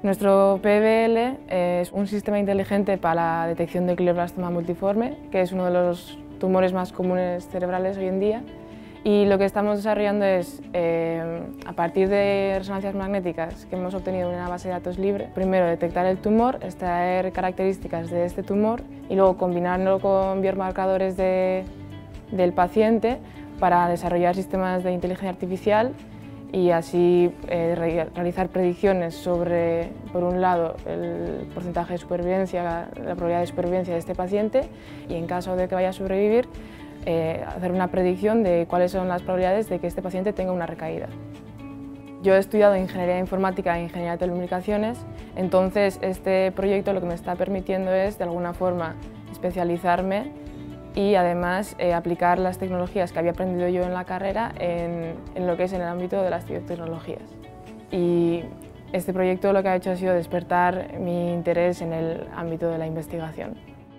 Nuestro PBL es un sistema inteligente para la detección de glioblastoma multiforme, que es uno de los tumores más comunes cerebrales hoy en día. Y lo que estamos desarrollando es, a partir de resonancias magnéticas que hemos obtenido en una base de datos libre, primero detectar el tumor, extraer características de este tumor y luego combinarlo con biomarcadores del paciente para desarrollar sistemas de inteligencia artificial y así realizar predicciones sobre, por un lado, el porcentaje de supervivencia, la probabilidad de supervivencia de este paciente y, en caso de que vaya a sobrevivir, hacer una predicción de cuáles son las probabilidades de que este paciente tenga una recaída. Yo he estudiado Ingeniería Informática e Ingeniería de Telecomunicaciones, entonces este proyecto lo que me está permitiendo es, de alguna forma, especializarme y además aplicar las tecnologías que había aprendido yo en la carrera en lo que es en el ámbito de las biotecnologías. Y este proyecto lo que ha hecho ha sido despertar mi interés en el ámbito de la investigación.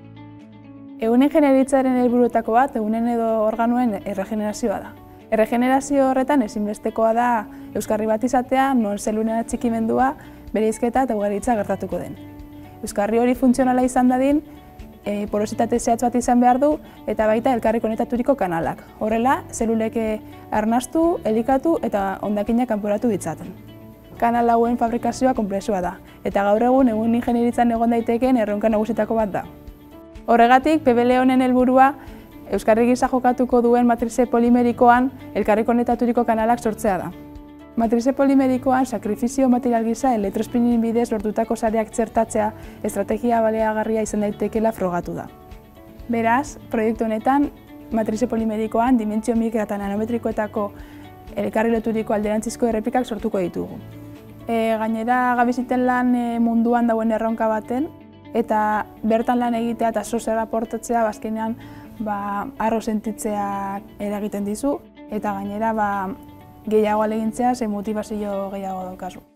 Egun ingeniaritzaren helburuetako bat egunen edo organoen erregenerazioa da. Erregenerazio horretan ezinbestekoa da euskarri bat izatea, non zelulen atxikimendua, bereizketa eta ugaritza gertatuko den. Euskarri hori funtzionala izan dadin, porositate zehatz bat izan behar du eta baita elkarri konektaturiko kanalak. Horrela, zelulek arnastu, elikatu eta hondakinak kanporatu ditzaten. Kanal hauen fabrikazioa konplexua da, eta gaur egun ingeniaritzan egon daitekeen erronka nagusietako bat da. Horregatik, PBL honen helburua euskarri gisa jokatuko duen matrize polimerikoan elkarri konektaturiko kanalak sortzea da. Matrize polimerikoan sakrifizio material gisa elektrospinin bidez lortutako sareak txertatzea estrategia baliagarria izan daitekeela frogatu da. Beraz, proiektu honetan, matrize polimerikoan dimentsio mikro eta nanometrikoetako elkarri loturiko alderantzizko erreplikak sortuko ditugu. Gainera, gabiziten lan munduan dauen erronka baten, eta bertan lan egitea eta zer aportatzea azkenean harro sentitzea eragiten dizu, eta gainera gehiago alegintzea, ze motivazio gehiago daukazu.